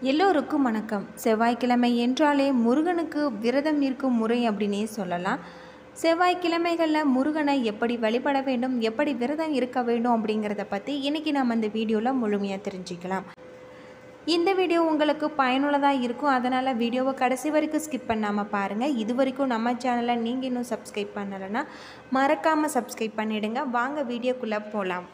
எல்லோருக்கும் வணக்கம். செவ்வாய்க்கிழமை என்றாலே முருகனுக்கு விரதம் இருக்கும் முறை அப்படின்னே சொல்லலாம். செவ்வாய்க்கிழமைகளில் முருகனை எப்படி வழிபட வேண்டும், எப்படி விரதம் இருக்க வேண்டும் அப்படிங்கிறத பற்றி இன்றைக்கி நம்ம இந்த வீடியோவில் முழுமையாக தெரிஞ்சுக்கலாம். இந்த வீடியோ உங்களுக்கு பயனுள்ளதாக இருக்கும். அதனால் வீடியோவை கடைசி வரைக்கும் ஸ்கிப் பண்ணாமல் பாருங்கள். இது வரைக்கும் நம்ம சேனலை நீங்கள் இன்னும் சப்ஸ்கிரைப் பண்ணலைன்னா மறக்காமல் சப்ஸ்கிரைப் பண்ணிவிடுங்க. வாங்க வீடியோக்குள்ளே போகலாம்.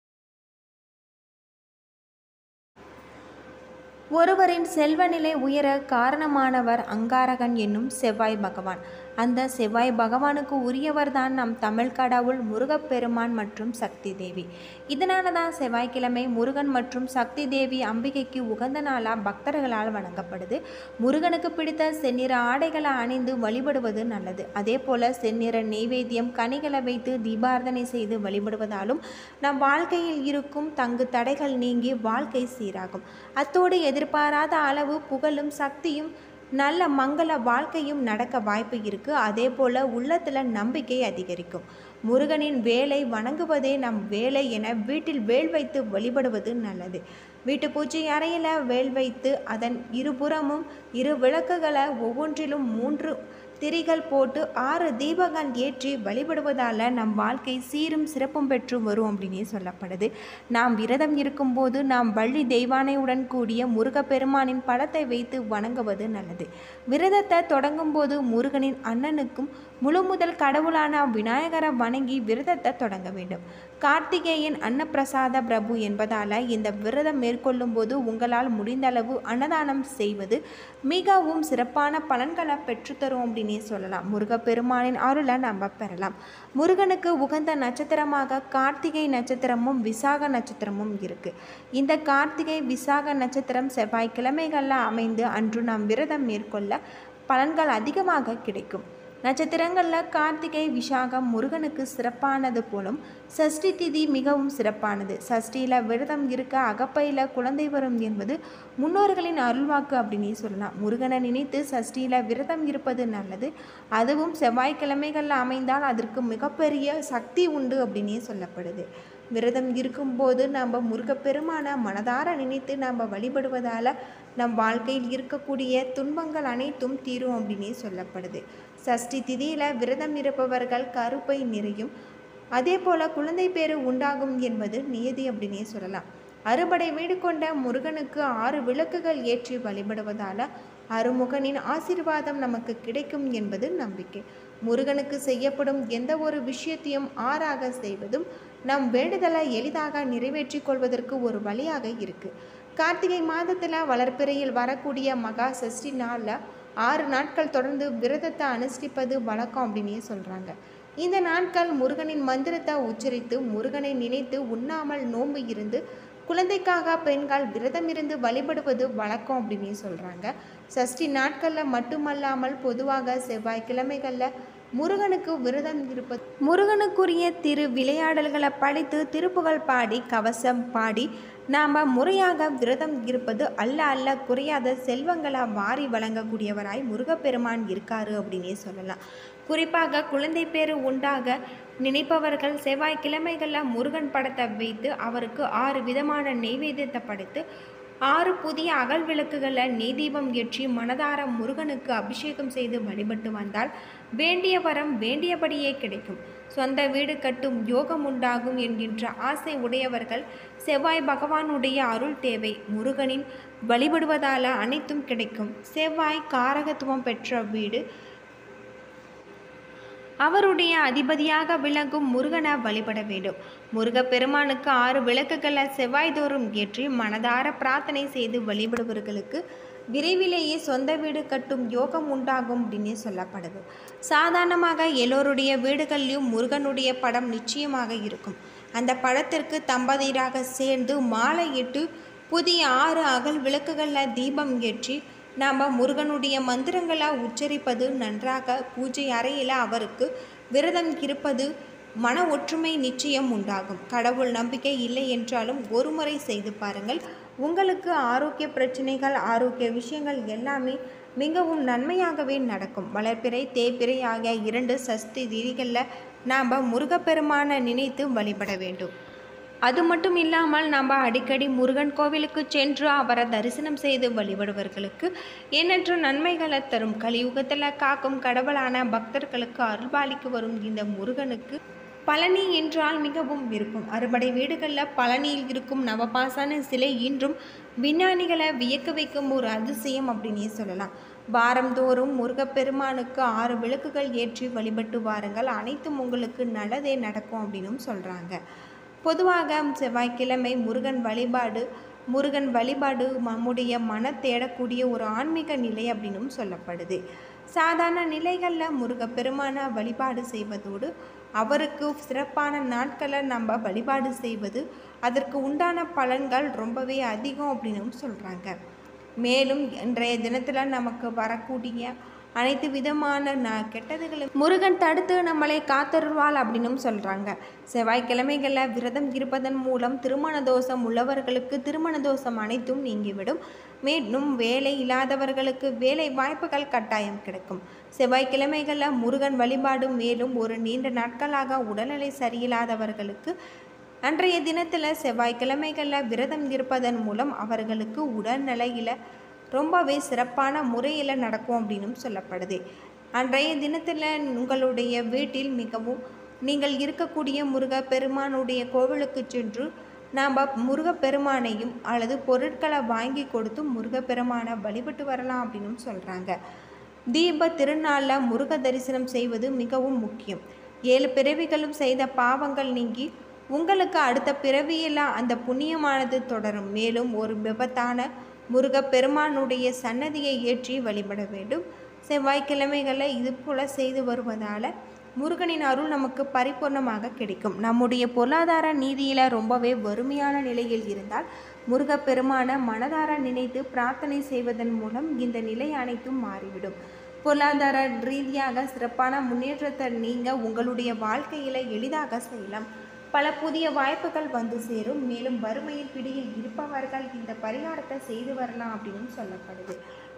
ஒருவரின் செல்வநிலை உயர காரணமானவர் அங்காரகன் என்னும் செவ்வாய் பகவான். அந்த செவ்வாய் பகவானுக்கு உரியவர்தான் நம் தமிழ் கடவுள் முருகப்பெருமான் மற்றும் சக்தி தேவி. இதனால தான் செவ்வாய்க்கிழமை முருகன் மற்றும் சக்தி தேவி அம்பிகைக்கு உகந்த நாளாக பக்தர்களால் வணங்கப்படுது. முருகனுக்கு பிடித்த செந்நிற ஆடைகளை அணிந்து வழிபடுவது நல்லது. அதே போல செந்நிற நெய்வேத்தியம் கனிகளை வைத்து தீபார்த்தனை செய்து வழிபடுவதாலும் நம் வாழ்க்கையில் இருக்கும் தங்கு தடைகள் நீங்கி வாழ்க்கை சீராகும். அத்தோடு எதிர்பாராத அளவு புகழும் சக்தியும் நல்ல மங்கள வாழ்க்கையும் நடக்க வாய்ப்பு இருக்குது. அதே போல் உள்ளத்தில் நம்பிக்கை அதிகரிக்கும். முருகனின் வேலை வணங்குவதே நம் வேலை என வீட்டில் வேல் வைத்து வழிபடுவது நல்லது. வீட்டு பூஜை அறையில் வேல் வைத்து அதன் இருபுறமும் 2 விளக்குகளை ஒவ்வொன்றிலும் 3 திரிகள் போட்டு 6 தீபங்கள் ஏற்றி வழிபடுவதால் நம் வாழ்க்கை சீரும் சிறப்பும் பெற்று வரும் அப்படின்னே சொல்லப்படுது. நாம் விரதம் இருக்கும்போது நாம் வள்ளி தெய்வானையுடன் கூடிய முருகப்பெருமானின் படத்தை வைத்து வணங்குவது நல்லது. விரதத்தை தொடங்கும் போது முருகனின் அண்ணனுக்கும் முழு முதல் கடவுளான விநாயகரை வணங்கி விரதத்தை தொடங்க வேண்டும். கார்த்திகேயன் அன்னப்பிரசாத பிரபு என்பதால் இந்த விரதம் மேற்கொள்ளும் போது உங்களால் முடிந்தளவு அன்னதானம் செய்வது மிகவும் சிறப்பான பலன்களை பெற்றுத்தரும் அப்படின்னே சொல்லலாம். முருகப்பெருமானின் அருளை நம்ம பெறலாம். முருகனுக்கு உகந்த நட்சத்திரமாக கார்த்திகை நட்சத்திரமும் விசாக நட்சத்திரமும் இருக்குது. இந்த கார்த்திகை விசாக நட்சத்திரம் செவ்வாய்க்கிழமைகளில் அமைந்து அன்று நாம் விரதம் மேற்கொள்ள பலன்கள் அதிகமாக கிடைக்கும். நட்சத்திரங்களில் கார்த்திகை விசாகம் முருகனுக்கு சிறப்பானது போலும் சஷ்டி திதி மிகவும் சிறப்பானது. சஷ்டியில் விரதம் இருக்க அகப்பையில் குழந்தை வரும் என்பது முன்னோர்களின் அருள்வாக்கு அப்படின்னே சொல்லலாம். முருகனை நினைத்து சஷ்டியில் விரதம் இருப்பது நல்லது. அதுவும் செவ்வாய்க்கிழமைகளில் அமைந்தால் அதற்கு மிகப்பெரிய சக்தி உண்டு அப்படின்னே சொல்லப்படுது. விரதம் இருக்கும்போது நம்ம முருகப்பெருமான மனதார நினைத்து நம்ம வழிபடுவதால் நம் வாழ்க்கையில் இருக்கக்கூடிய துன்பங்கள் அனைத்தும் தீரும் அப்படின்னே சொல்லப்படுது. சஷ்டி திதியில் விரதம் இருப்பவர்கள் கருப்பை நிறையும், அதே போல் குழந்தை பேறு உண்டாகும் என்பது நியதி அப்படின்னே சொல்லலாம். அறுபடை வீடு கொண்ட முருகனுக்கு 6 விளக்குகள் ஏற்றி வழிபடுவதால் அருமுகனின் ஆசீர்வாதம் நமக்கு கிடைக்கும் என்பது நம்பிக்கை. முருகனுக்கு செய்யப்படும் எந்த ஒரு விஷயத்தையும் 6ஆக செய்வதும் நம் வேண்டுதலை எளிதாக நிறைவேற்றி கொள்வதற்கு ஒரு வழியாக இருக்குது. கார்த்திகை மாதத்தில் வளர்ப்பிறையில் வரக்கூடிய மகா சஷ்டி நாளில் 6 நாட்கள் தொடர்ந்து விரதத்தை அனுஷ்டிப்பது வழக்கம் அப்படின்னே சொல்கிறாங்க. இந்த நாட்கள் முருகனின் மந்திரத்தை உச்சரித்து முருகனை நினைத்து உண்ணாமல் நோன்பு இருந்து குழந்தைக்காக பெண்கள் விரதம் இருந்து வழிபடுவது வழக்கம் அப்படின்னே சொல்கிறாங்க. சஷ்டி நாட்களில் மட்டுமல்லாமல் பொதுவாக செவ்வாய்க்கிழமைகளில் முருகனுக்கு விரதம் இருப்பது முருகனுக்குரிய திரு விளையாடல்களை படித்து திருப்புகழ் பாடி கவசம் பாடி நாம் முறையாக விரதம் இருப்பது அல்ல குறையாத செல்வங்களை வாரி வழங்கக்கூடியவராய் முருகப்பெருமான் இருக்காரு அப்படின்னே சொல்லலாம். குறிப்பாக குழந்தை பேறு உண்டாக நினைப்பவர்கள் செவ்வாய்க்கிழமைகளில் முருகன் படத்தை வைத்து அவருக்கு 6 விதமான நெய்வேத்தியத்தை படைத்து 6 புதிய அகல் விளக்குகளை நெய் தீபம் ஏற்றி மனதார முருகனுக்கு அபிஷேகம் செய்து வழிபட்டு வந்தால் வேண்டிய வரம் வேண்டியபடியே கிடைக்கும். சொந்த வீடு கட்டும் யோகம் உண்டாகும் என்கின்ற ஆசை உடையவர்கள் செவ்வாய் பகவானுடைய அருள் தேவை. முருகனின் வழிபடுவதால் அனைத்தும் கிடைக்கும். செவ்வாய் காரகத்துவம் பெற்ற வீடு அவருடைய அதிபதியாக விளங்கும் முருகனை வழிபட வேண்டும். முருகப்பெருமானுக்கு 6 விளக்குகளை செவ்வாய்தோறும் ஏற்றி மனதார பிரார்த்தனை செய்து வழிபடுபவர்களுக்கு விரைவிலேயே சொந்த வீடு கட்டும் யோகம் உண்டாகும் அப்படின்னே சொல்லப்படுது. சாதாரணமாக எல்லோருடைய வீடுகளிலும் முருகனுடைய படம் நிச்சயமாக இருக்கும். அந்த படத்திற்கு தம்பதியராக சேர்ந்து மாலை இட்டு புதிய 6 அகல் விளக்குகளில் தீபம் ஏற்றி நாம் முருகனுடைய மந்திரங்களை உச்சரிப்பது நன்றாக பூஜை அறையில் அவருக்கு விரதம் இருப்பது மன ஒற்றுமை நிச்சயம் உண்டாகும். கடவுள் நம்பிக்கை இல்லை என்றாலும் ஒரு முறை செய்து பாருங்கள். உங்களுக்கு ஆரோக்கிய பிரச்சனைகள் ஆரோக்கிய விஷயங்கள் எல்லாமே மிகவும் நன்மையாகவே நடக்கும். வளர்ப்பிறை தேய்பிறை ஆகிய 2 சஷ்டி திதிகளில் நாம் முருகப்பெருமானை நினைத்து வழிபட வேண்டும். அது மட்டும் இல்லாமல் நம்ம அடிக்கடி முருகன் கோவிலுக்கு சென்று அவரை தரிசனம் செய்து வழிபடுவர்களுக்கு எண்ணற்ற நன்மைகளை தரும். கலியுகத்தில் காக்கும் கடவுளான பக்தர்களுக்கு அருள்பாலிக்கு வரும் இந்த முருகனுக்கு பழனி என்றால் மிகவும் விருப்பம். அறுபடை வீடுகளில் பழனியில் இருக்கும் நவபாசான சிலை இன்றும் விஞ்ஞானிகளை வியக்க வைக்கும் ஒரு அதிசயம் அப்படின்னே சொல்லலாம். வாரந்தோறும் முருகப்பெருமானுக்கு 6 விளக்குகள் ஏற்றி வழிபட்டு வாருங்கள், அனைத்தும் உங்களுக்கு நல்லதே நடக்கும் அப்படின்னும் சொல்கிறாங்க. பொதுவாக செவ்வாய்க்கிழமை முருகன் வழிபாடு நம்முடைய தேடக்கூடிய ஒரு ஆன்மீக நிலை அப்படின்னும் சொல்லப்படுது. சாதாரண நிலைகளில் முருகப்பெருமான வழிபாடு செய்வதோடு அவருக்கு சிறப்பான நாட்களை நம்ம வழிபாடு செய்வது அதற்கு உண்டான பலன்கள் ரொம்பவே அதிகம் அப்படின்னும் சொல்கிறாங்க. மேலும் இன்றைய தினத்தில் நமக்கு வரக்கூடிய அனைத்து விதமான கெட்டதுகளும் முருகன் தடுத்து நம்மளை காத்தருள்வாள் அப்படின்னும் சொல்கிறாங்க. செவ்வாய்க்கிழமைகளில் விரதம் இருப்பதன் மூலம் திருமண தோஷம் உள்ளவர்களுக்கு திருமண தோஷம் அனைத்தும் நீங்கிவிடும். மேலும் வேலை இல்லாதவர்களுக்கு வேலை வாய்ப்புகள் கட்டாயம் கிடைக்கும். செவ்வாய்க்கிழமைகளில் முருகன் வழிபாடு மேலும் ஒரு நீண்ட நாட்களாக உடல்நிலை சரியில்லாதவர்களுக்கு அன்றைய தினத்தில் செவ்வாய்க்கிழமைகளில் விரதம் இருப்பதன் மூலம் அவர்களுக்கு உடல்நிலையில் ரொம்பவே சிறப்பான முறையில் நடக்கும் அப்படின்னும் சொல்லப்படுது. அன்றைய தினத்தில் உங்களுடைய வீட்டில் நீங்கள் இருக்கக்கூடிய முருகப்பெருமானுடைய கோவிலுக்கு சென்று நாம் முருகப்பெருமானையும் அல்லது பொருட்களை வாங்கி கொடுத்து முருகப்பெருமானை வழிபட்டு வரலாம் அப்படின்னும் சொல்கிறாங்க. தீப திருநாளில் முருக தரிசனம் செய்வது மிகவும் முக்கியம். 7 பிறவிகளும் செய்த பாவங்கள் நீங்கி உங்களுக்கு அடுத்த பிறவியில் அந்த புண்ணியமானது தொடரும். மேலும் ஒரு விபத்தான முருகப்பெருமானுடைய சன்னதியை ஏற்றி வழிபட வேண்டும். செவ்வாய்க்கிழமைகளில் இது போல செய்து வருவதால் முருகனின் அருள் நமக்கு பரிபூர்ணமாக கிடைக்கும். நம்முடைய பொருளாதார நீதியில் ரொம்பவே வறுமையான நிலையில் இருந்தால் முருகப்பெருமான மனதார நினைத்து பிரார்த்தனை செய்வதன் மூலம் இந்த நிலை அனைத்தும் மாறிவிடும். பொருளாதார ரீதியாக சிறப்பான முன்னேற்றத்தை நீங்கள் உங்களுடைய வாழ்க்கையில் எளிதாக செய்யலாம். பல புதிய வாய்ப்புகள் வந்து சேரும். மேலும் வறுமையின் பிடியில் இருப்பவர்கள் இந்த பரிகாரத்தை செய்து வரலாம் அப்படின்னு சொல்லப்படுது.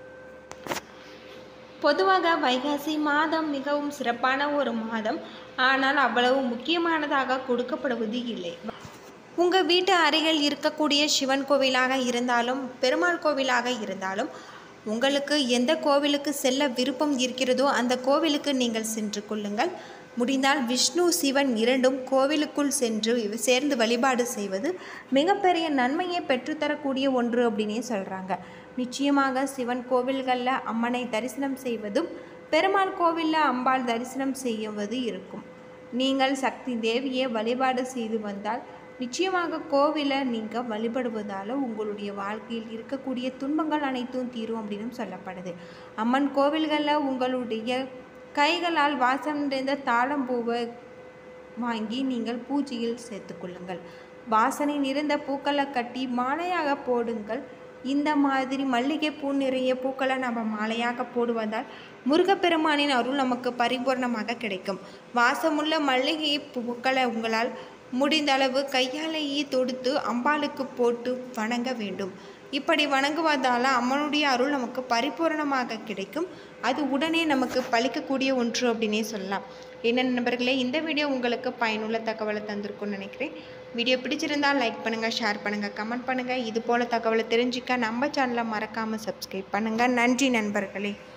பொதுவாக வைகாசி மாதம் மிகவும் சிறப்பான ஒரு மாதம். ஆனால் அவ்வளவு முக்கியமானதாக கொடுக்கப்படுவது இல்லை. உங்கள் வீட்டு அருகில் இருக்கக்கூடிய சிவன் கோவிலாக இருந்தாலும் பெருமாள் கோவிலாக இருந்தாலும் உங்களுக்கு எந்த கோவிலுக்கு செல்ல விருப்பம் இருக்கிறதோ அந்த கோவிலுக்கு நீங்கள் சென்று கொள்ளுங்கள். முடிந்தால் விஷ்ணு சிவன் இரண்டும் கோவிலுக்குள் சென்று சேர்ந்து வழிபாடு செய்வது மிகப்பெரிய நன்மையை பெற்றுத்தரக்கூடிய ஒன்று அப்படின்னே சொல்கிறாங்க. நிச்சயமாக சிவன் கோவில்களில் அம்மனை தரிசனம் செய்வதும் பெருமாள் கோவிலில் அம்பாள் தரிசனம் செய்வது இருக்கும். நீங்கள் சக்தி தேவியை வழிபாடு செய்து வந்தால் நிச்சயமாக கோவிலை நீங்கள் வழிபடுவதால் உங்களுடைய வாழ்க்கையில் இருக்கக்கூடிய துன்பங்கள் அனைத்தும் தீரும் அப்படின்னு சொல்லப்படுது. அம்மன் கோவில்களில் உங்களுடைய கைகளால் வாசம் நிறைந்த தாழம்பூவை வாங்கி நீங்கள் பூஜையில் சேர்த்துக்கொள்ளுங்கள். வாசனை நிறைந்த பூக்களை கட்டி மாலையாக போடுங்கள். இந்த மாதிரி மல்லிகை பூ நிறைய பூக்களை நம்ம மாலையாக போடுவதால் முருகப்பெருமானின் அருள் நமக்கு பரிபூர்ணமாக கிடைக்கும். வாசமுள்ள மல்லிகை பூக்களை உங்களால் முடிந்தளவு கையாலேயே தொடுத்து அம்பாளுக்கு போட்டு வணங்க வேண்டும். இப்படி வணங்குவதால் அம்மனுடைய அருள் நமக்கு பரிபூர்ணமாக கிடைக்கும். அது உடனே நமக்கு பலிக்கக்கூடிய ஒன்று அப்படின்னே சொல்லலாம். என்ன நண்பர்களே, இந்த வீடியோ உங்களுக்கு பயனுள்ள தகவலை தந்திருக்கும்னு நினைக்கிறேன். வீடியோ பிடிச்சிருந்தால் லைக் பண்ணுங்கள், ஷேர் பண்ணுங்கள், கமெண்ட் பண்ணுங்கள். இது போல் தகவலை தெரிஞ்சுக்க நம்ம சேனலை மறக்காமல் சப்ஸ்கிரைப் பண்ணுங்கள். நன்றி நண்பர்களே.